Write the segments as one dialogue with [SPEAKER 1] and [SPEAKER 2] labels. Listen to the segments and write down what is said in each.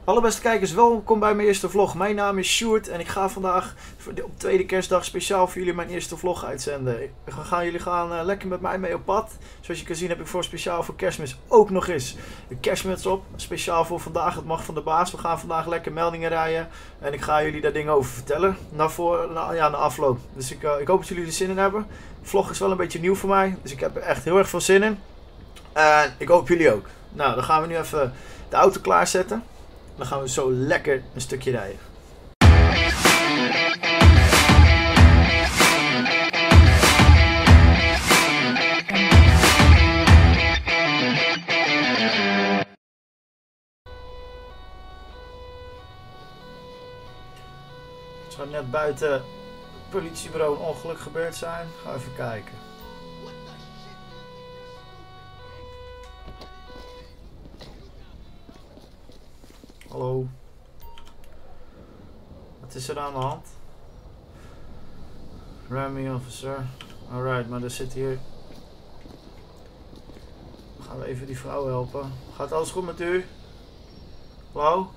[SPEAKER 1] Alle beste kijkers, welkom bij mijn eerste vlog. Mijn naam is Sjoerd en ik ga vandaag op tweede kerstdag speciaal voor jullie mijn eerste vlog uitzenden. Jullie gaan lekker met mij mee op pad. Zoals je kan zien heb ik speciaal voor Kerstmis ook nog eens de kerstmuts op. Speciaal voor vandaag, het mag van de baas. We gaan vandaag lekker meldingen rijden en ik ga jullie daar dingen over vertellen na afloop. Dus ik hoop dat jullie er zin in hebben. De vlog is wel een beetje nieuw voor mij, dus ik heb er echt heel erg veel zin in. En ik hoop jullie ook. Nou, dan gaan we nu even de auto klaarzetten. Dan gaan we zo lekker een stukje rijden. Het zou net buiten het politiebureau een ongeluk gebeurd zijn. Ga even kijken. Hallo. Wat is er aan de hand? Ramming officer. Alright, maar er zit hier... Gaan we even die vrouw helpen. Gaat alles goed met u? Hallo?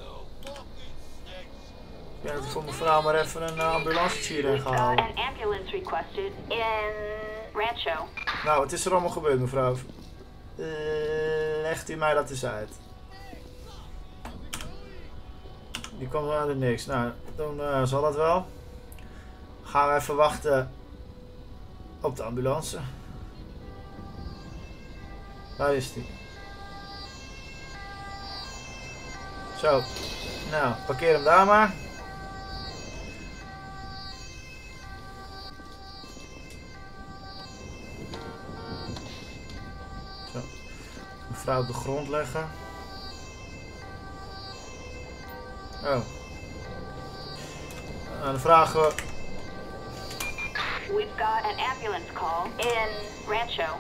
[SPEAKER 1] Ik denk dat ik voor mevrouw maar even een ambulance hierin ga halen. Nou, wat is er allemaal gebeurd, mevrouw? Legt u mij dat eens uit. Die komt er niks. Nou, dan zal dat wel. Gaan we even wachten op de ambulance. Waar is die? Zo. Nou, parkeer hem daar maar. Zo. Mevrouw op de grond leggen. Oh. Nou, dan vragen we...
[SPEAKER 2] We've got an ambulance call in Rancho.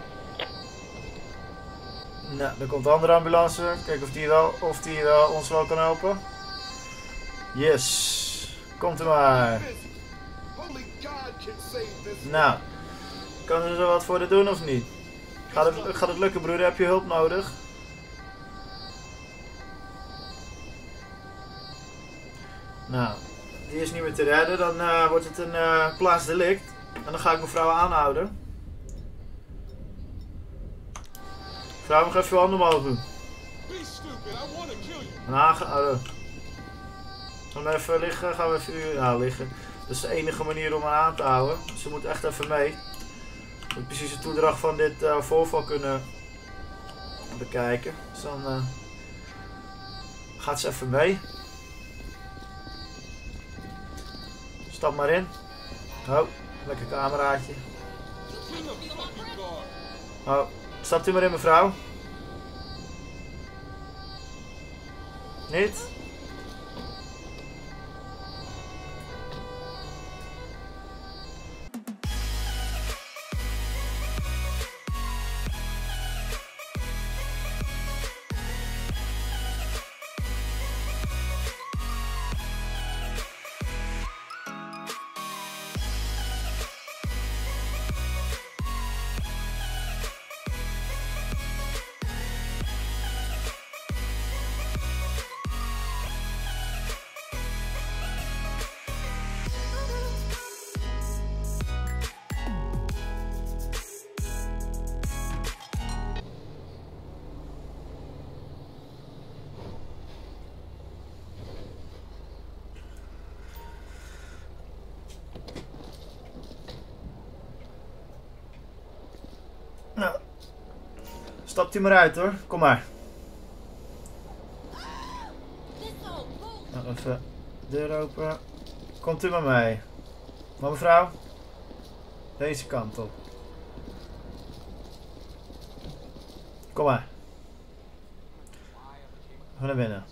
[SPEAKER 1] Nou, dan komt de andere ambulance. Kijken of die ons wel kan helpen. Yes. Komt er maar. Nou. Kan er zo wat voor doen of niet? Gaat het lukken, broeder? Heb je hulp nodig? Nou, die is niet meer te redden, dan wordt het een plaatsdelict. En dan ga ik mevrouw aanhouden. Mevrouw, nog even uw handen omhoog doen. En aangehouden. Gaan we even liggen, gaan we even liggen. Dat is de enige manier om haar aan te houden. Ze moet echt even mee. Ik moet precies de toedracht van dit voorval kunnen bekijken. Dus dan gaat ze even mee. Stap maar in. Oh, lekker cameraatje. Oh, stapt u maar in, mevrouw. Niet? Nou, stapt u maar uit hoor, kom maar. Nou, even de deur open. Komt u maar mee. Maar mevrouw, deze kant op. Kom maar. Ga naar binnen.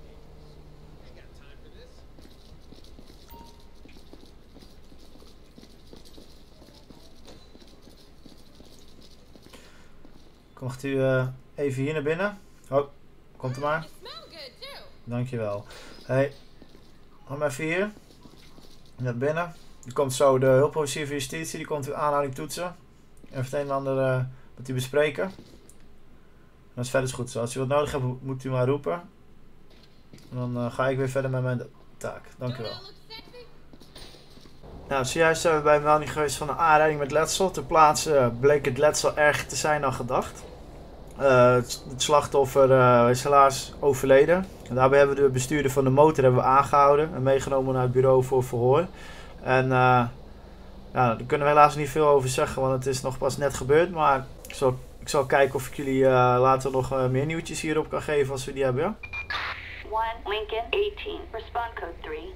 [SPEAKER 1] Komt u even hier naar binnen? Oh, komt u maar. Dankjewel. Hey, kom even hier. Naar binnen. Er komt zo de hulpofficier van justitie, die komt uw aanhouding toetsen. En het een en ander met u bespreken. Dat is verder goed zo. Als u wat nodig hebt, moet u maar roepen. En dan ga ik weer verder met mijn taak. Dank u wel. Nou, zojuist zijn we bij een melding geweest van een aanrijding met letsel. Ter plaatse bleek het letsel erger te zijn dan gedacht. Het slachtoffer is helaas overleden. En daarbij hebben we de bestuurder van de motor aangehouden en meegenomen naar het bureau voor verhoor. En ja, daar kunnen we helaas niet veel over zeggen, want het is nog pas net gebeurd. Maar ik zal kijken of ik jullie later nog meer nieuwtjes hierop kan geven als we die hebben. Ja?
[SPEAKER 2] 1 Lincoln 18. Respond code 3.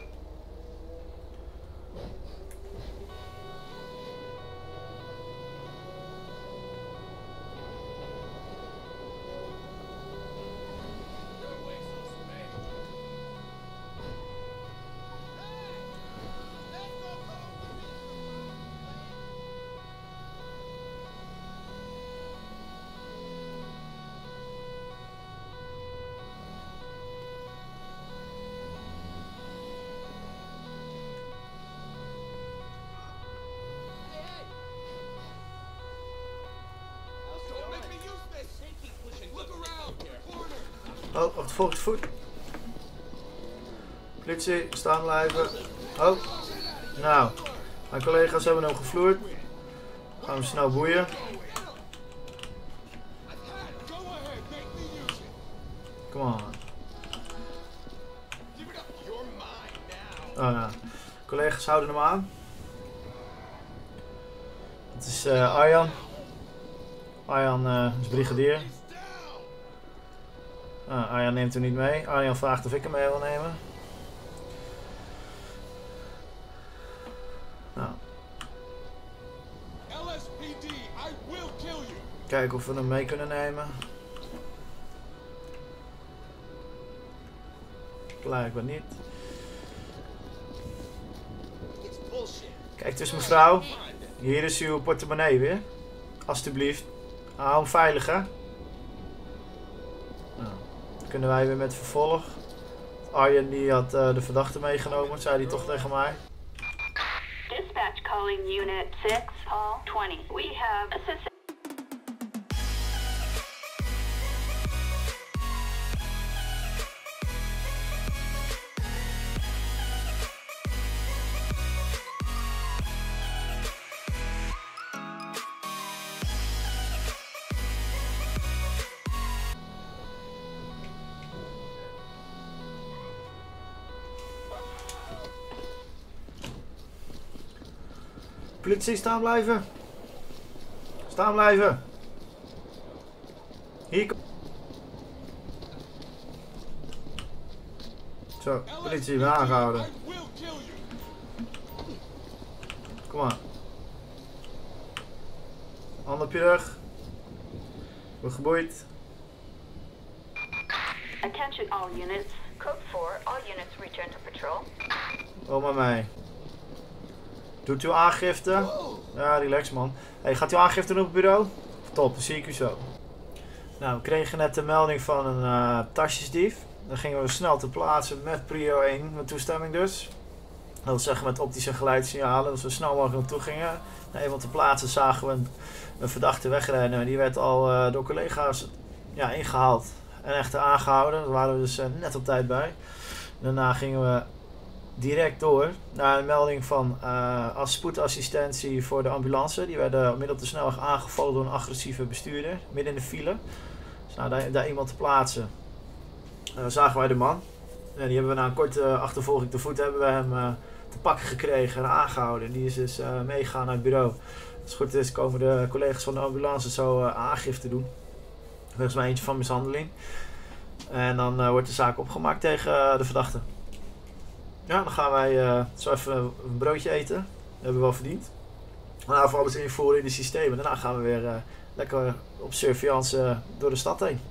[SPEAKER 1] Oh, op de volgende voet. Politie, staan blijven. Oh, nou, mijn collega's hebben hem gevloerd. Gaan we snel boeien. Come on. Oh, nou. Collega's houden hem aan. Het is Arjan. Arjan is brigadier. Arjan neemt hem niet mee. Arjan vraagt of ik hem mee wil nemen. Nou. Kijken of we hem mee kunnen nemen. Blijkbaar niet. Kijk dus mevrouw. Hier is uw portemonnee weer. Alsjeblieft. Hou hem veilig, hè. Nou, dan kunnen wij weer met vervolg. Arjen die had de verdachte meegenomen, zei hij toch tegen mij.
[SPEAKER 2] Dispatch calling unit 6, hall 20. We have assistant.
[SPEAKER 1] Politie, staan blijven. Staan blijven. Hier. Zo, politie, we aangehouden. Kom maar. Hand op je rug. Word geboeid.
[SPEAKER 2] Attention all units. Code 4. All units return to patrol.
[SPEAKER 1] Kom maar mee. Doet u aangifte? Ja, relax man. Hey, gaat u aangifte doen op het bureau? Top, dan zie ik u zo. Nou, we kregen net de melding van een tasjesdief. Dan gingen we snel ter plaatse met prio 1, met toestemming dus. Dat wil zeggen met optische geluidssignalen, dat we snel mogelijk naartoe gingen. Nou, eenmaal ter plaatse zagen we een verdachte wegrennen. Die werd al door collega's ingehaald en echt aangehouden. Daar waren we dus net op tijd bij. Daarna gingen we direct door naar een melding van spoedassistentie voor de ambulance. Die werden middel te snelweg aangevallen door een agressieve bestuurder, midden in de file. Dus nou, daar iemand te plaatsen. Zagen wij de man. En die hebben we na een korte achtervolging te voet hebben we hem te pakken gekregen en aangehouden. Die is dus meegegaan naar het bureau. Als het goed is komen de collega's van de ambulance zo aangifte doen. Volgens mij eentje van mishandeling. En dan wordt de zaak opgemaakt tegen de verdachte. Ja, dan gaan wij zo even een broodje eten. Dat hebben we wel verdiend. Dan even alles invoeren in de systemen. Daarna gaan we weer lekker op surveillance door de stad heen.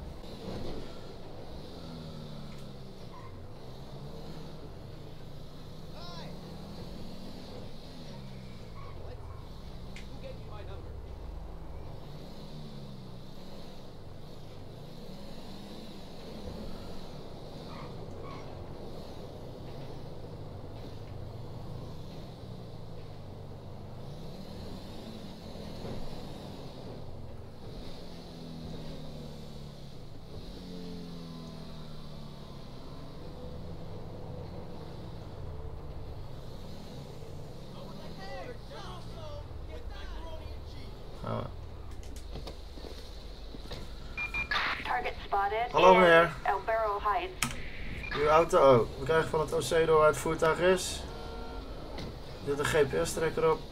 [SPEAKER 2] spotted
[SPEAKER 1] Hallo,
[SPEAKER 2] in
[SPEAKER 1] meneer.
[SPEAKER 2] El Barrel Heights.
[SPEAKER 1] Uw auto. Oh, we krijgen van het OC door waar het voertuig is. Er zit een GPS-trekker op.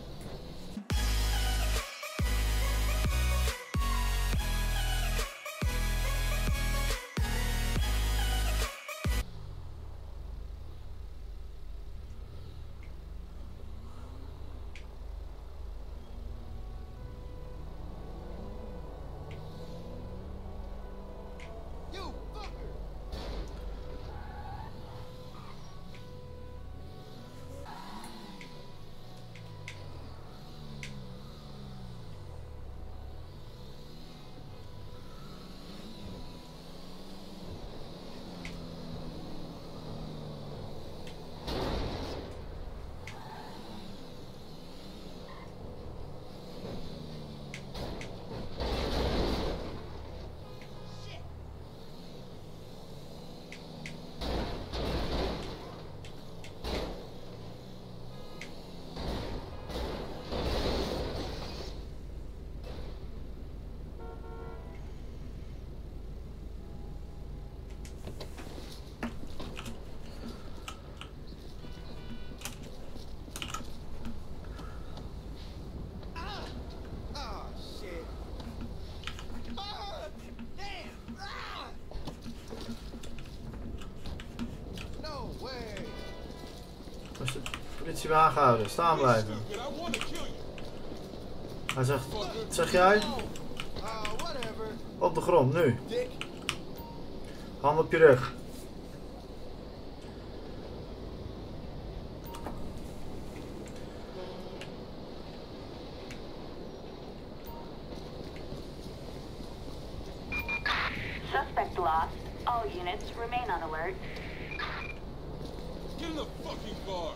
[SPEAKER 1] Als de politie weer aangehouden, staan blijven. Hij zegt, wat zeg jij? Op de grond, nu. Hand op je rug.
[SPEAKER 2] Suspect lost. All units remain on alert.
[SPEAKER 3] Get in the fucking car.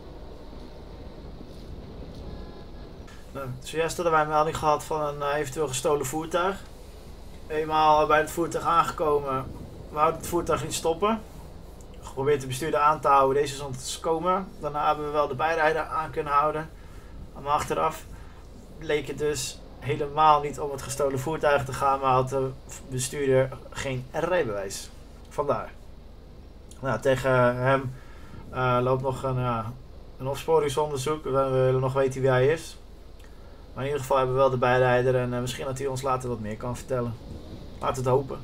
[SPEAKER 1] Nou, zojuist hadden wij een melding gehad van een eventueel gestolen voertuig. Eenmaal bij het voertuig aangekomen, we houden het voertuig niet stoppen. Geprobeerd de bestuurder aan te houden, deze is ontkomen. Daarna hebben we wel de bijrijder aan kunnen houden. Maar achteraf bleek het dus helemaal niet om het gestolen voertuig te gaan, maar had de bestuurder geen rijbewijs. Vandaar. Nou, tegen hem loopt nog een opsporingsonderzoek. We willen nog weten wie hij is. Maar in ieder geval hebben we wel de bijrijder en misschien dat hij ons later wat meer kan vertellen. Laten we het hopen.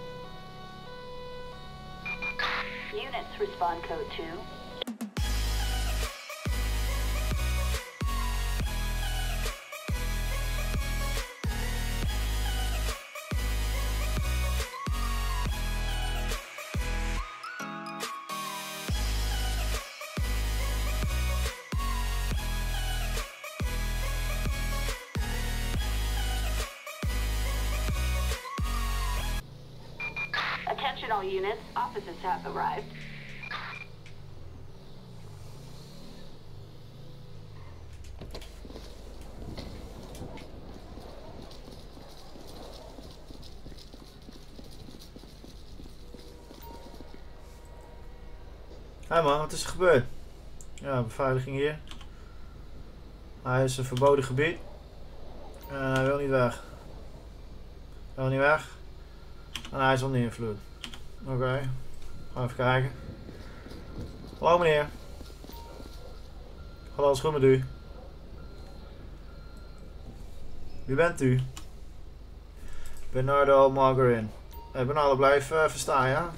[SPEAKER 2] Units respond code 2. Attention all units, officers have arrived.
[SPEAKER 1] Hé man, wat is er gebeurd? Ja, beveiliging hier. Hij is een verboden gebied. En hij wil niet weg. Hij wil niet weg. En hij is onder invloed. Oké. Gaan we even kijken. Hallo meneer. Hallo, alles goed met u? Wie bent u? Bernardo Margarin. Bernardo, blijf verstaan, ja?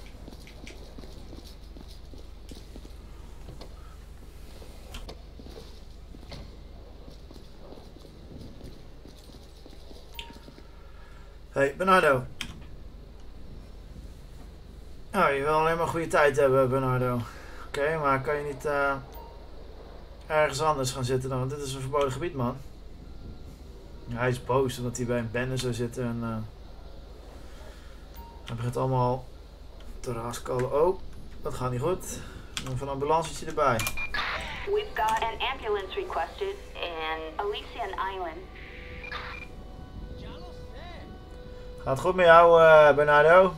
[SPEAKER 1] Hey, Bernardo. Oh, je wil alleen maar goede tijd hebben, Bernardo. Oké, maar kan je niet ergens anders gaan zitten dan? Want dit is een verboden gebied, man. Ja, hij is boos omdat hij bij een bende zou zitten en hij begint allemaal te raaskallen. Oh, dat gaat niet goed. Even een ambulancetje erbij.
[SPEAKER 2] We've got an ambulance requested in Elysian Island.
[SPEAKER 1] Gaat goed met jou, Bernardo?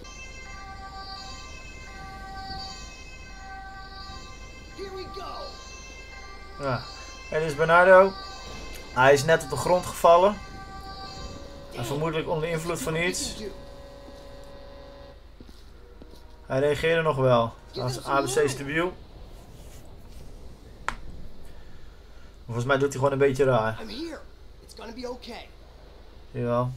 [SPEAKER 1] Ja, en dit is Bernardo. Hij is net op de grond gevallen. En vermoedelijk onder invloed van iets. Hij reageerde nog wel. Als ABC stabiel. Volgens mij doet hij gewoon een beetje raar. Jawel.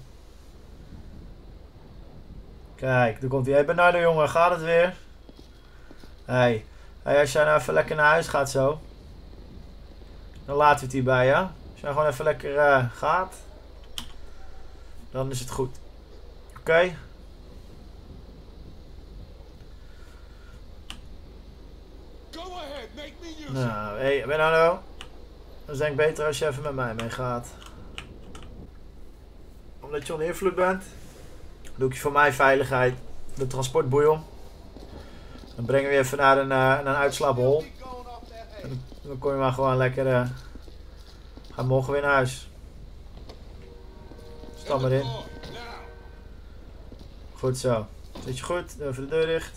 [SPEAKER 1] Kijk, daar komt hij. Hey Bernardo jongen, gaat het weer? Hey, als jij nou even lekker naar huis gaat zo. Dan laten we het hierbij, ja? Als jij gewoon even lekker gaat. Dan is het goed. Oké. Nou, hey Bernardo. Dan denk ik beter als je even met mij meegaat. Omdat je onder invloed bent, doe ik je voor mijn veiligheid de transportboei om. Dan brengen we je even naar een uitslaaphol. En dan kom je maar gewoon lekker. Ga morgen weer naar huis. Stap maar in. Goed zo. Zit je goed? Doe even de deur dicht.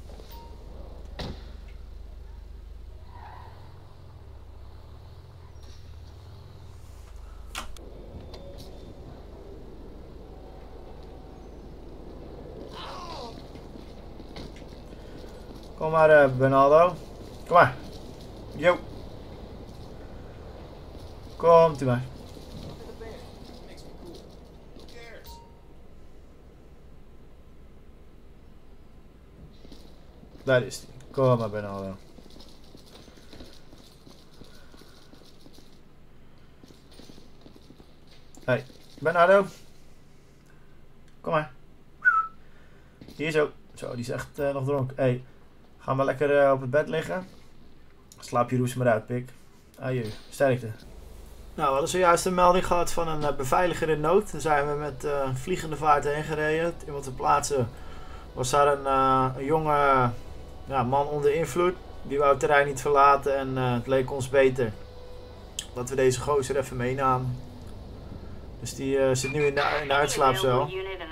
[SPEAKER 1] Kom maar, Bernardo. Kom maar. Yo. Komt u maar. Daar is hij. Kom maar, Bernardo. Hey, Bernardo. Kom maar. Hier zo. Zo, die is echt nog dronken. Hey, ga maar lekker op het bed liggen. Slaap je roes maar uit, pik. Adieu. Sterkte. Nou, we hadden zojuist een melding gehad van een beveiliger in nood. Daar zijn we met vliegende vaart heen gereden. Iemand te plaatsen was daar een jonge man onder invloed. Die wou het terrein niet verlaten en het leek ons beter dat we deze gozer even meenamen. Dus die zit nu in de uitslaapcel.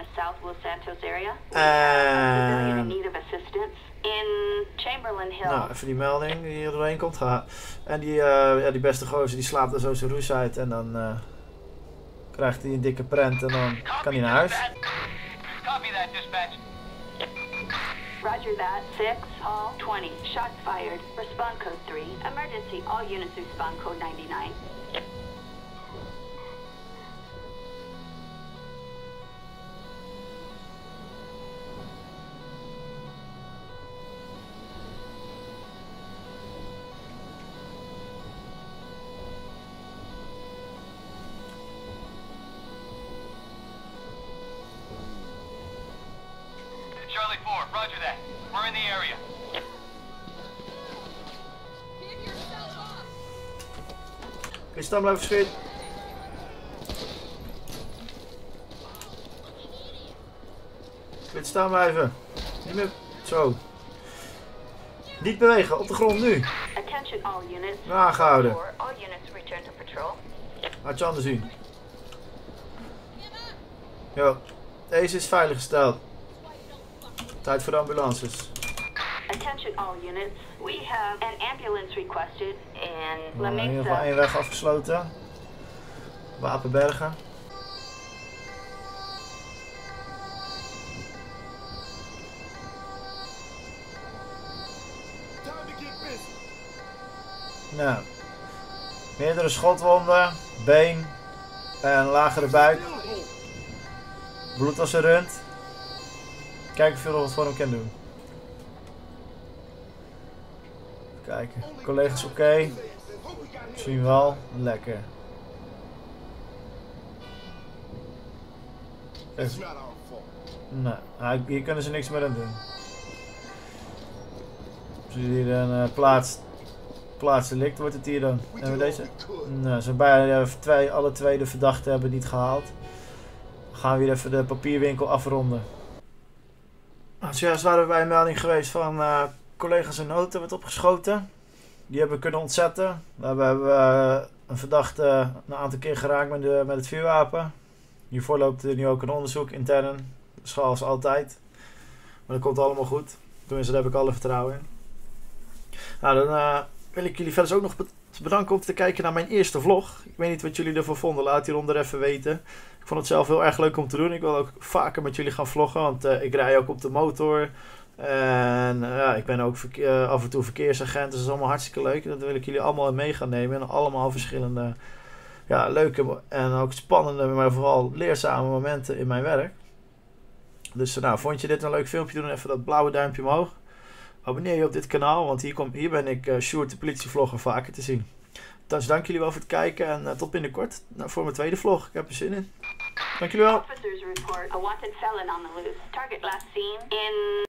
[SPEAKER 1] Nou, even die melding die hier doorheen komt. En die beste gozer die slaapt er zo zijn roes uit en dan krijgt hij een dikke prent en dan kan hij naar huis.
[SPEAKER 2] Roger that. 6, all 20. Shots fired. Respond code 3. Emergency. All units respond code 99.
[SPEAKER 3] Charlie 4, roger that. We're in the area.
[SPEAKER 1] Kun je staan blijven schieten? Kun je staan blijven? Niet meer. Zo. Niet bewegen, op de grond nu.
[SPEAKER 2] Attention all units.
[SPEAKER 1] Aangehouden.
[SPEAKER 2] All units return to patrol.
[SPEAKER 1] Laat je handen zien. Jo, deze is veiliggesteld. Tijd voor de ambulances.
[SPEAKER 2] Attention all units. We have an ambulance requested in La
[SPEAKER 1] In ieder geval
[SPEAKER 2] Mesa.
[SPEAKER 1] één weg afgesloten. Wapenbergen. Nou, meerdere schotwonden, been en lagere buik. Bloed als een rund. Kijk of je nog wat voor hem kan doen. Kijken, collega's oké. Misschien wel, lekker. Even. Nou, hier kunnen ze niks meer aan doen. Zie je hier een plaatsdelict wordt het hier dan. En we deze? Nou, zo bijna alle twee de verdachten hebben het niet gehaald. Dan gaan we hier even de papierwinkel afronden. Nou, zojuist waren we bij een melding geweest van collega's in nood werd opgeschoten. Die hebben we kunnen ontzetten. We hebben een verdachte een aantal keer geraakt met het vuurwapen. Hiervoor loopt er nu ook een onderzoek intern. Zoals altijd. Maar dat komt allemaal goed. Tenminste, daar heb ik alle vertrouwen in. Nou, dan wil ik jullie verder ook nog bedanken om te kijken naar mijn eerste vlog. Ik weet niet wat jullie ervan vonden. Laat hieronder even weten. Ik vond het zelf heel erg leuk om te doen. Ik wil ook vaker met jullie gaan vloggen. Want ik rij ook op de motor. En ja, ik ben ook af en toe verkeersagent, dus dat is allemaal hartstikke leuk. Dat wil ik jullie allemaal mee gaan nemen. En allemaal verschillende leuke en ook spannende, maar vooral leerzame momenten in mijn werk. Dus nou, vond je dit een leuk filmpje? Doe even dat blauwe duimpje omhoog. Abonneer je op dit kanaal, want hier ben ik Sjoerd de politievlogger vaker te zien. Dus dank jullie wel voor het kijken en tot binnenkort voor mijn tweede vlog. Ik heb er zin in. Dank jullie wel.
[SPEAKER 2] Officers report a wanted felon on the loose. Target last seen in